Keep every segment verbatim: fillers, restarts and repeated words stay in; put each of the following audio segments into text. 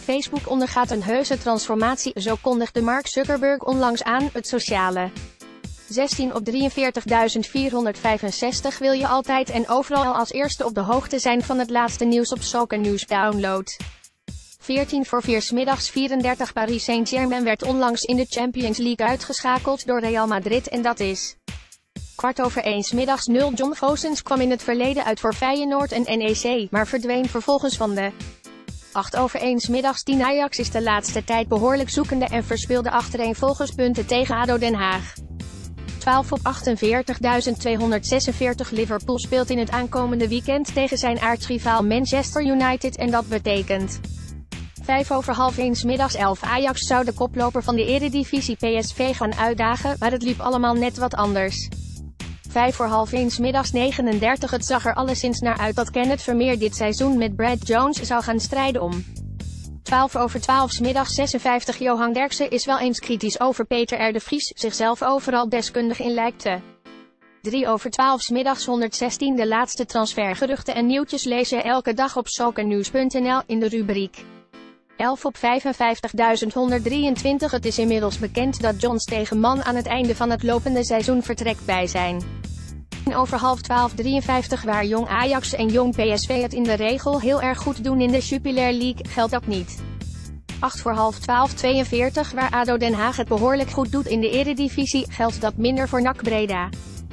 Facebook ondergaat een heuse transformatie, zo kondigde Mark Zuckerberg onlangs aan, het sociale. zestien op drieënveertigduizend vierhonderdvijfenzestig wil je altijd en overal als eerste op de hoogte zijn van het laatste nieuws op Soccer News Download. veertien voor vier 's middags vierendertig Paris Saint-Germain werd onlangs in de Champions League uitgeschakeld door Real Madrid en dat is kwart over één 's middags nul. John Goossens kwam in het verleden uit voor Feyenoord en N E C, maar verdween vervolgens van de acht over één 's middags tien. Ajax is de laatste tijd behoorlijk zoekende en verspeelde achtereenvolgens punten tegen ADO Den Haag. twaalf op achtenveertigduizend tweehonderdzesenveertig. Liverpool speelt in het aankomende weekend tegen zijn aartsrivaal Manchester United en dat betekent vijf over half één 's middags elf. Ajax zou de koploper van de Eredivisie P S V gaan uitdagen, maar het liep allemaal net wat anders. vijf voor half één 's middags negenendertig. Het zag er alleszins naar uit dat Kenneth Vermeer dit seizoen met Brad Jones zou gaan strijden om twaalf over twaalf 's middags zesenvijftig. Johan Derksen is wel eens kritisch over Peter R. de Vries, zichzelf overal deskundig in lijkt te drie over twaalf 's middags honderdzestien. De laatste transfergeruchten en nieuwtjes lees je elke dag op soccernews punt n l in de rubriek elf op vijfenvijftigduizend honderddrieëntwintig. Het is inmiddels bekend dat John Stegeman aan het einde van het lopende seizoen vertrekt bij zijn tien over half twaalf drieënvijftig. Waar Jong Ajax en Jong P S V het in de regel heel erg goed doen in de Jupiler League, geldt dat niet. acht voor half twaalf tweeënveertig. Waar ADO Den Haag het behoorlijk goed doet in de Eredivisie, geldt dat minder voor N A C Breda.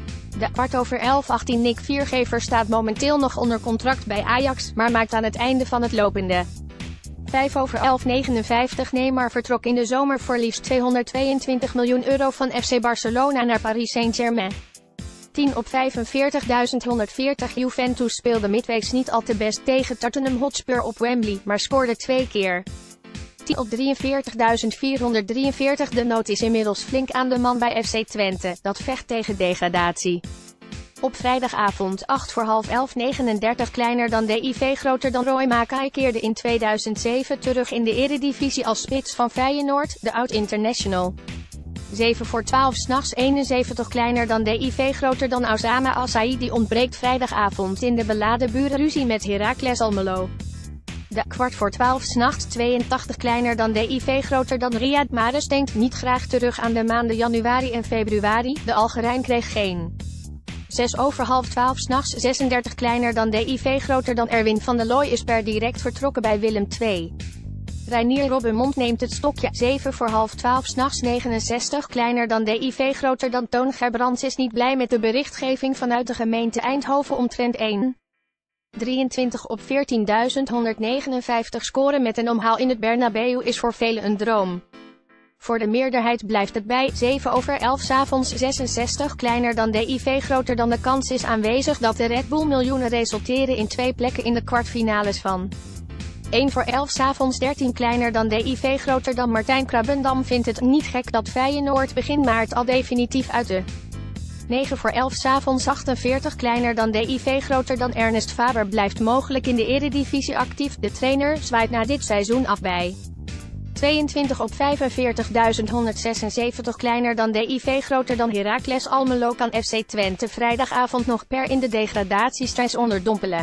De kwart over elf achttien. Nick Viergever staat momenteel nog onder contract bij Ajax, maar maakt aan het einde van het lopende vijf over elf negenenvijftig. Neymar vertrok in de zomer voor liefst tweehonderdtweeëntwintig miljoen euro van F C Barcelona naar Paris Saint-Germain. tien op vijfenveertigduizend honderdveertig. Juventus speelde midweeks niet al te best tegen Tottenham Hotspur op Wembley, maar scoorde twee keer. tien op drieënveertigduizend vierhonderddrieënveertig. De nood is inmiddels flink aan de man bij F C Twente, dat vecht tegen degradatie. Op vrijdagavond acht voor half elf negenendertig. Kleiner dan D I V, groter dan Roy Makai keerde in tweeduizend zeven terug in de Eredivisie als spits van Feyenoord, de oud-international. zeven voor twaalf 's nachts eenenzeventig. Kleiner dan D I V, groter dan Osama Al-Saidi ontbreekt vrijdagavond in de beladen burenruzie met Heracles Almelo. De kwart voor twaalf 's nachts tweeëntachtig. Kleiner dan D I V, groter dan Riyad Mahrez denkt niet graag terug aan de maanden januari en februari, de Algerijn kreeg geen zes over half twaalf 's nachts zesendertig. Kleiner dan D I V, groter dan Erwin van der Looy is per direct vertrokken bij Willem twee. Reinier Robbenmond neemt het stokje. zeven voor half twaalf 's nachts negenenzestig. Kleiner dan D I V, groter dan Toon Gerbrands is niet blij met de berichtgeving vanuit de gemeente Eindhoven omtrent één komma drieëntwintig op veertienduizend honderdnegenenvijftig. Scoren met een omhaal in het Bernabeu is voor velen een droom. Voor de meerderheid blijft het bij zeven over elf 's avonds zesenzestig. Kleiner dan D I V, groter dan de kans is aanwezig dat de Red Bull miljoenen resulteren in twee plekken in de kwartfinales van één voor elf 's avonds dertien. Kleiner dan D I V, groter dan Martijn Krabbendam vindt het niet gek dat Feyenoord begin maart al definitief uit de negen voor elf 's avonds achtenveertig. Kleiner dan D I V, groter dan Ernest Faber blijft mogelijk in de Eredivisie actief. De trainer zwaait na dit seizoen af bij tweeëntwintig op vijfenveertigduizend honderdzesenzeventig. Kleiner dan D I V, groter dan Heracles Almelo kan F C Twente vrijdagavond nog per in de degradatiestrijd onderdompelen.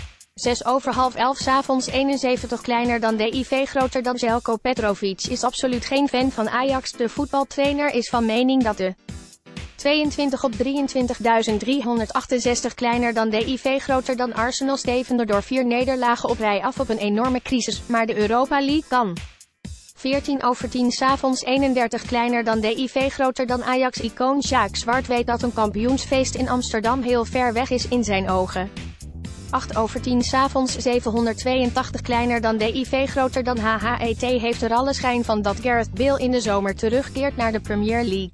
zes over half elf 's avonds eenenzeventig. Kleiner dan D I V, groter dan Željko Petrovic is absoluut geen fan van Ajax. De voetbaltrainer is van mening dat de tweeëntwintig op drieëntwintigduizend driehonderdachtenzestig. Kleiner dan D I V, groter dan Arsenal stevende door vier nederlagen op rij af op een enorme crisis, maar de Europa League kan. veertien over tien 's avonds eenendertig. Kleiner dan D I V, groter dan Ajax-icoon Sjaak Zwart weet dat een kampioensfeest in Amsterdam heel ver weg is in zijn ogen. acht over tien 's avonds zevenhonderdtweeëntachtig. Kleiner dan D I V, groter dan H H E T heeft er alle schijn van dat Gareth Bale in de zomer terugkeert naar de Premier League.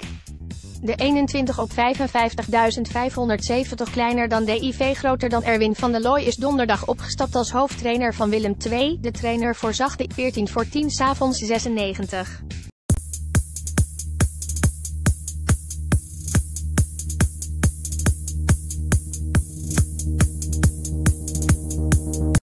De eenentwintig op vijfenvijftigduizend vijfhonderdzeventig. Kleiner dan D I V, groter dan Erwin van der Looy is donderdag opgestapt als hoofdtrainer van Willem twee. De trainer voorzag de veertien voor tien 's avonds zesennegentig.